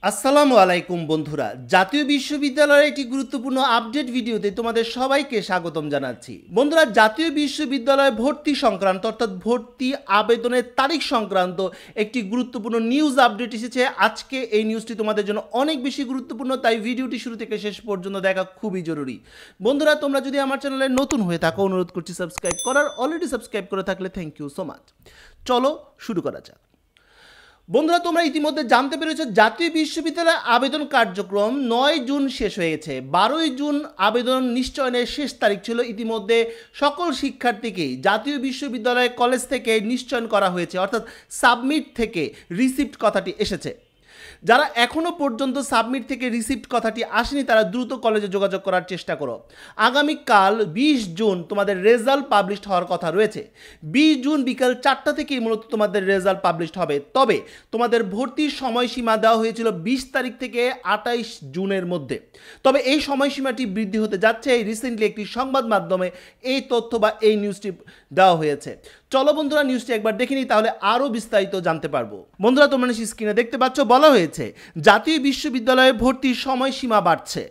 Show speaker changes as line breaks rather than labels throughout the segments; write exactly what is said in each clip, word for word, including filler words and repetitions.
আসসালামু আলাইকুম বন্ধুরা, জাতীয় বিশ্ববিদ্যালয়ের একটি গুরুত্বপূর্ণ আপডেট ভিডিওতে তোমাদের সবাইকে স্বাগতম জানাচ্ছি। বন্ধুরা, জাতীয় বিশ্ববিদ্যালয়ে ভর্তি সংক্রান্ত অর্থাৎ ভর্তি আবেদনের তারিখ সংক্রান্ত একটি গুরুত্বপূর্ণ নিউজ আপডেট এসেছে। আজকে এই নিউজটি তোমাদের জন্য অনেক বেশি গুরুত্বপূর্ণ, তাই ভিডিওটি শুরু থেকে শেষ পর্যন্ত দেখা খুবই জরুরি। বন্ধুরা, তোমরা যদি আমার চ্যানেলে নতুন হয়ে থাকো অনুরোধ করছি সাবস্ক্রাইব করার। অলরেডি সাবস্ক্রাইব করে থাকলে থ্যাংক ইউ সো মাচ। চলো শুরু করা যাক। বন্ধুরা, তোমরা ইতিমধ্যে জানতে পেরেছো জাতীয় বিশ্ববিদ্যালয়ে আবেদন কার্যক্রম নয় জুন শেষ হয়েছে। বারোই জুন আবেদন নিশ্চয়নের শেষ তারিখ ছিল। ইতিমধ্যে সকল শিক্ষার্থীকেই জাতীয় বিশ্ববিদ্যালয় কলেজ থেকে নিশ্চয়ন করা হয়েছে, অর্থাৎ সাবমিট থেকে রিসিপ্ট কথাটি এসেছে। যারা এখনও পর্যন্ত সাবমিট থেকে রিসিপ্ট কথাটি আসেনি তারা দ্রুত কলেজে যোগাযোগ করার চেষ্টা করো। আগামীকাল বিশ জুন তোমাদের রেজাল্ট পাবলিশ হওয়ার কথা রয়েছে। বিশ জুন বিকাল চারটা থেকেই মূলত তোমাদের রেজাল্ট পাবলিশ হবে। তবে তোমাদের ভর্তির সময়সীমা দেওয়া হয়েছিল বিশ তারিখ থেকে আঠাইশ জুনের মধ্যে। তবে এই সময়সীমাটি বৃদ্ধি হতে যাচ্ছে। এই রিসেন্টলি একটি সংবাদ মাধ্যমে এই তথ্য বা এই নিউজটি দেওয়া হয়েছে। চলো বন্ধুরা, নিউজটি একবার দেখে নিই, তাহলে আরও বিস্তারিত জানতে পারবো। বন্ধুরা, তোমরা স্ক্রিনে দেখতে পাচ্ছ, বলা হয়েছে জাতীয় বিশ্ববিদ্যালয়ে ভর্তির সময়সীমা বাড়ছে।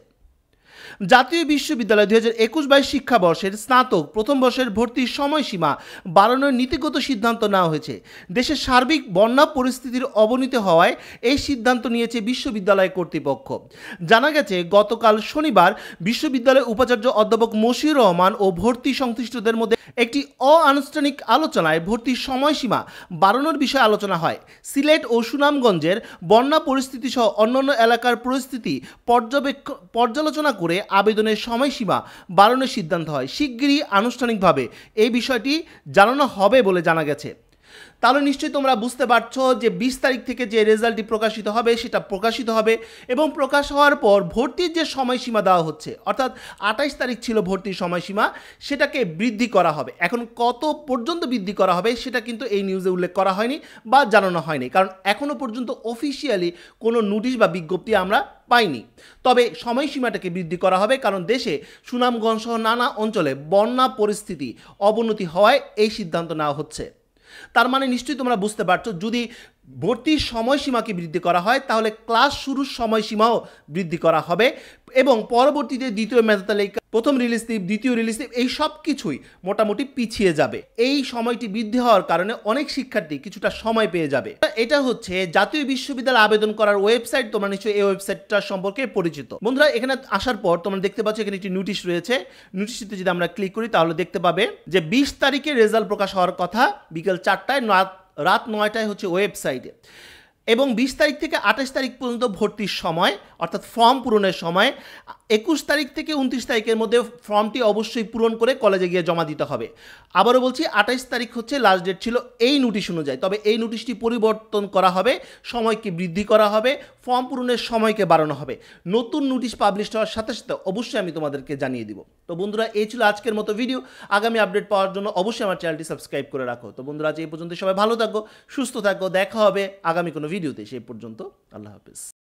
জাতীয় বিশ্ববিদ্যালয় দুই হাজার একুশ বাইশ শিক্ষাবর্ষের স্নাতক প্রথম বর্ষের ভর্তির সময়সীমা বাড়ানোর নীতিগত সিদ্ধান্ত নেওয়া হয়েছে। দেশের সার্বিক বন্যা পরিস্থিতির অবনতি হওয়ায় এই সিদ্ধান্ত নিয়েছে বিশ্ববিদ্যালয় কর্তৃপক্ষ। জানা গেছে, গতকাল শনিবার বিশ্ববিদ্যালয়ের উপাচার্য অধ্যাপক মশিউর রহমান ও ভর্তি সংশ্লিষ্টদের মধ্যে একটি অনানুষ্ঠানিক আলোচনায় ভর্তির সময়সীমা বাড়ানোর বিষয়ে আলোচনা হয়। সিলেট ও সুনামগঞ্জের বন্যা পরিস্থিতি সহ অন্যান্য এলাকার পরিস্থিতি পর্যবেক্ষণ পর্যালোচনা করে আবেদনের সময়সীমা বাড়ানোর সিদ্ধান্ত হয়। শিগগিরই আনুষ্ঠানিকভাবে এই বিষয়টি জানানো হবে বলে জানা গেছে। তাহলে নিশ্চয়ই তোমরা বুঝতে পারছো যে বিশ তারিখ থেকে যে রেজাল্টটি প্রকাশিত হবে সেটা প্রকাশিত হবে এবং প্রকাশ হওয়ার পর ভর্তির যে সময়সীমা দেওয়া হচ্ছে, অর্থাৎ আঠাইশ তারিখ ছিল ভর্তির সময়সীমা, সেটাকে বৃদ্ধি করা হবে। এখন কত পর্যন্ত বৃদ্ধি করা হবে সেটা কিন্তু এই নিউজে উল্লেখ করা হয়নি বা জানানো হয়নি, কারণ এখনও পর্যন্ত অফিসিয়ালি কোনো নোটিশ বা বিজ্ঞপ্তি আমরা পাইনি। তবে সময়সীমাটাকে বৃদ্ধি করা হবে, কারণ দেশে সুনামগঞ্জ সহ নানা অঞ্চলে বন্যা পরিস্থিতি অবনতি হওয়ায় এই সিদ্ধান্ত নেওয়া হচ্ছে। তার মানে নিশ্চয়ই তোমরা বুঝতে পারছো, যদি ভর্তির সময়সীমাকে বৃদ্ধি করা হয় তাহলে ক্লাস শুরুর সময়সীমাও বৃদ্ধি করা হবে এবং পরবর্তীতে দ্বিতীয় মেধা তালিকা, প্রথম রিলিজ স্লিপ, দ্বিতীয় রিলিজ স্লিপ, এই সব কিছুই মোটামুটি পিছিয়ে যাবে। এই সময়টি বৃদ্ধি হওয়ার কারণে অনেক শিক্ষার্থী কিছুটা সময় পেয়ে যাবে। এটা হচ্ছে জাতীয় বিশ্ববিদ্যালয়ে আবেদন করার ওয়েবসাইট। তোমরা নিশ্চয়ই এই ওয়েবসাইটটা সম্পর্কে পরিচিত। বন্ধুরা, এখানে আসার পর তোমরা দেখতে পাচ্ছ এখানে একটি নোটিশ রয়েছে। নোটিশটিতে যদি আমরা ক্লিক করি তাহলে দেখতে পাবে যে বিশ তারিখে রেজাল্ট প্রকাশ হওয়ার কথা বিকেল চারটায়, রাত নয়টায় হচ্ছে ওয়েবসাইটে, এবং বিশ তারিখ থেকে আঠাশ তারিখ পর্যন্ত ভর্তির সময় অর্থাৎ ফর্ম পূরণের সময়। একুশ তারিখ থেকে উনত্রিশ তারিখের মধ্যে ফর্মটি অবশ্যই পূরণ করে কলেজে গিয়ে জমা দিতে হবে। আবারও বলছি, আঠাশ তারিখ হচ্ছে লাস্ট ডেট ছিল এই নোটিশ অনুযায়ী। তবে এই নোটিশটি পরিবর্তন করা হবে, সময়কে বৃদ্ধি করা হবে, ফর্ম পূরণের সময়কে বাড়ানো হবে। নতুন নোটিশ পাবলিশ হওয়ার সাথে সাথে অবশ্যই আমি তোমাদেরকে জানিয়ে দিব। তো বন্ধুরা, এই ছিল আজকের মতো ভিডিও। আগামী আপডেট পাওয়ার জন্য অবশ্যই আমার চ্যানেলটি সাবস্ক্রাইব করে রাখো। তো বন্ধুরা, আজ এই পর্যন্ত, সবাই ভালো থাকো, সুস্থ থাকো। দেখা হবে আগামী কোনো ভিডিওতে। সেই পর্যন্ত আল্লাহ হাফেজ।